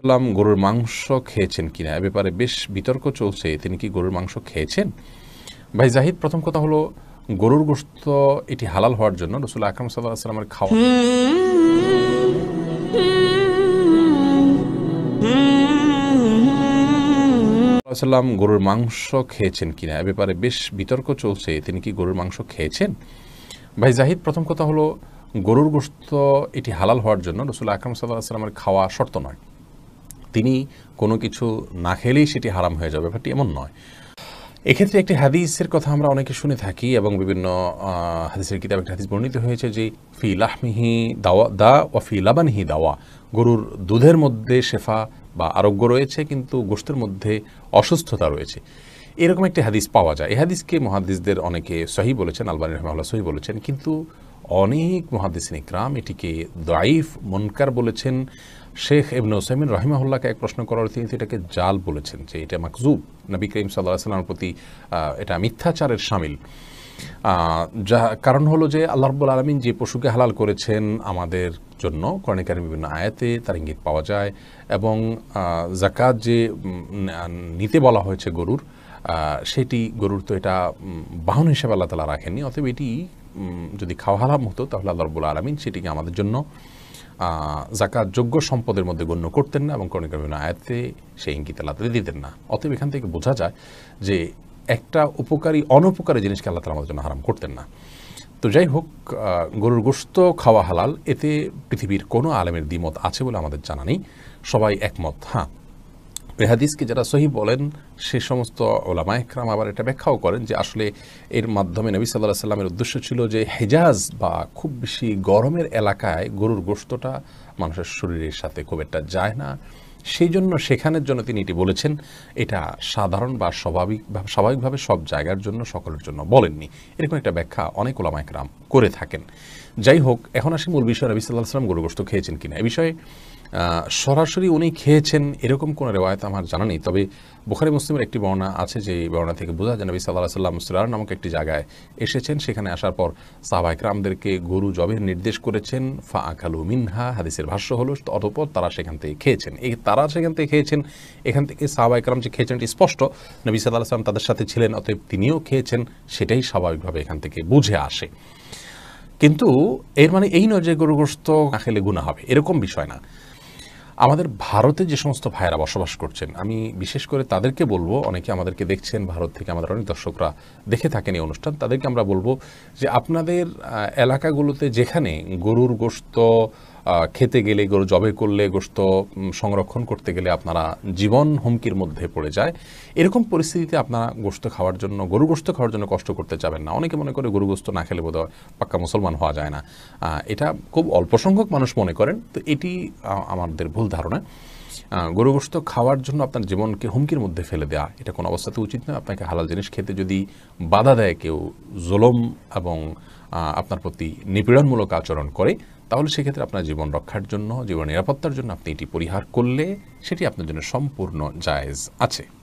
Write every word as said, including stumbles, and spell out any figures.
সাল্লাম গরুর মাংস খেয়েছেন কিনা এ ব্যাপারে বেশ বিতর্ক চলছে। তিনি কি গরুর মাংস খেয়েছেন? ভাই জাহিদ, প্রথম কথা হলো গরুর গোশত এটি হালাল হওয়ার জন্য রাসূল আকরাম সাল্লাল্লাহু আলাইহি ওয়াসাল্লামের খাওয়া সাল্লাম গরুর মাংস খেয়েছেন কিনা এ ব্যাপারে বেশ বিতর্ক চলছে। তিনি কি গরুর মাংস খেয়েছেন? ভাই জাহিদ, প্রথম কথা হলো গরুর গোশত এটি হালাল হওয়ার জন্য রাসূল আকরাম সাল্লাল্লাহু আলাইহি ওয়াসাল্লামের খাওয়া শর্ত নয়। তিনি কোনো কিছু না খেলেই সেটি হারাম হয়ে যাবে, ব্যাপারটি এমন নয়। এক্ষেত্রে একটি হাদিসের কথা আমরা অনেকে শুনে থাকি এবং বিভিন্ন হাদিসের কিতাবে একটা হাদিস বর্ণিত হয়েছে যে ফি লাহমিহি দাওয়া দা ও ফি লাবানিহি দাওয়া, গরুর দুধের মধ্যে শেফা বা আরোগ্য রয়েছে কিন্তু গোশতের মধ্যে অসুস্থতা রয়েছে। এরকম একটি হাদিস পাওয়া যায়। এই হাদিসকে মুহাদ্দিসদের অনেকে সহিহ বলেছেন, আলবানী রাহিমাহুল্লাহ সহিহ বলেছেন, কিন্তু অনেক মুহাদ্দিসিন ইকরাম এটিকে দাঈফ মুনকার বলেছেন। শেখ ইবনে উসাইমিন রাহিমাহুল্লাহকে এক প্রশ্ন করার তিনি এটাকে জাল বলেছেন, যে এটা মাকজুব, নবী করিম সাল্লাল্লাহু আলাইহি ওয়াসাল্লামের প্রতি এটা মিথ্যাচারের শামিল। যা কারণ হলো যে আল্লাহ রাব্বুল আলামিন যে পশুকে হালাল করেছেন আমাদের জন্য, কোরআনে কারিমে বিভিন্ন আয়াতে তার ইঙ্গিত পাওয়া যায়, এবং যাকাত যে নিতে বলা হয়েছে গরুর, সেটি গরুর তো এটা বাহন হিসেবে আল্লাহ তাআলা রাখেননি। অতএব এটি যদি খাওয়া হারাম হতো তাহলে আল্লাহ রাব্বুল আলামিন সেটিকে আমাদের জন্য যাকাত যোগ্য সম্পদের মধ্যে গণ্য করতেন না এবং কোরআনে কারিমে আয়াতে সেই ইঙ্গিত আল্লাহ তাআলা দিতেন না। অতএব এখান থেকে বোঝা যায় যে একটা উপকারী অনুপকারী জিনিসকে আল্লাহ তাআলা আমাদের জন্য হারাম করতেন না। তো যাই হোক, গরুর গোশত খাওয়া হালাল, এতে পৃথিবীর কোনো আলেমের দ্বিমত আছে বলে আমাদের জানা নেই, সবাই একমত। হ্যাঁ, এই হাদিসকে যারা সহিহ বলেন সে সমস্ত ওলামা ইকরাম আবার এটা ব্যাখ্যাও করেন যে আসলে এর মাধ্যমে নবী সাল্লাল্লাহু আলাইহি ওয়াসাল্লামের উদ্দেশ্য ছিল যে হেজাজ বা খুব বেশি গরমের এলাকায় গরুর গোশতটা মানুষের শরীরের সাথে খুব একটা যায় না, সেই জন্য সেখানের জন্য তিনি এটি বলেছেন। এটা সাধারণ বা স্বাভাবিক স্বাভাবিকভাবে সব জায়গার জন্য সকলের জন্য বলেননি, এরকম একটা ব্যাখ্যা অনেক ওলামা ইকরাম করে থাকেন। যাই হোক, এখন আসি মূল বিষয়, নবী সাল্লাল্লাহু আলাইহি ওয়াসাল্লাম গরুর গোশত খেয়েছেন কিনা। এই বিষয়ে সরাসরি উনি খেয়েছেন এরকম কোনো রেওয়ায়েত আমার জানা নেই, তবে বুখারী মুসলিমের একটি বর্ণনা আছে, যে বর্ণনা থেকে বোঝা যায় নবী সাল্লাল্লাহু আলাইহি ওয়াসাল্লাম সুরার নামক একটি জায়গায় এসেছেন, সেখানে আসার পর সাহাবা ইকরামদেরকে গরু জবের নির্দেশ করেছেন, ফা আকালু মিনহা, হাদিসের ভাষ্য হলো অতঃপর তারা সেখান থেকে খেয়েছেন। এই তারা সেখান থেকে খেয়েছেন, এখান থেকে সাহাবা ইকরাম যে খেয়েছেন এটি স্পষ্ট, নবী সাল্লাল্লাহু আলাইহি ওয়াসাল্লাম তাদের সাথে ছিলেন, অতএব তিনিও খেয়েছেন, সেটাই স্বাভাবিকভাবে এখান থেকে বুঝে আসে। কিন্তু এর মানে এই নয় যে গরু গোশত না খেলে গুনাহ হবে, এরকম বিষয় না। আমাদের ভারতে যে সমস্ত ভাইয়েরা বসবাস করছেন, আমি বিশেষ করে তাদেরকে বলবো, অনেকে আমাদেরকে দেখছেন ভারত থেকে, আমাদের অনেক দর্শকরা দেখে থাকেন এই অনুষ্ঠান, তাদেরকে আমরা বলবো যে আপনাদের এলাকাগুলোতে যেখানে গরুর গোশত খেতে গেলে, গরু জবে করলে, গোশত সংরক্ষণ করতে গেলে আপনারা জীবন হুমকির মধ্যে পড়ে যায়, এরকম পরিস্থিতিতে আপনারা গোশত খাওয়ার জন্য, গরু গোশত খাওয়ার জন্য কষ্ট করতে যাবেন না। অনেকে মনে করে গরু গোশত না খেলে বোধহয় পাক্কা মুসলমান হওয়া যায় না, এটা খুব অল্প সংখ্যক মানুষ মনে করেন। তো এটি আমাদের ভুল ধারণা। গরু গোশত খাওয়ার জন্য আপনার জীবনকে হুমকির মধ্যে ফেলে দেওয়া এটা কোনো অবস্থাতে উচিত নয়। আপনাকে হালাল জিনিস খেতে যদি বাধা দেয় কেউ, জুলুম এবং আপনার প্রতি নিপীড়নমূলক আচরণ করে, তাহলে সেক্ষেত্রে আপনার জীবন রক্ষার জন্য, জীবন নিরাপত্তার জন্য আপনি এটি পরিহার করলে সেটি আপনার জন্য সম্পূর্ণ জায়েজ আছে।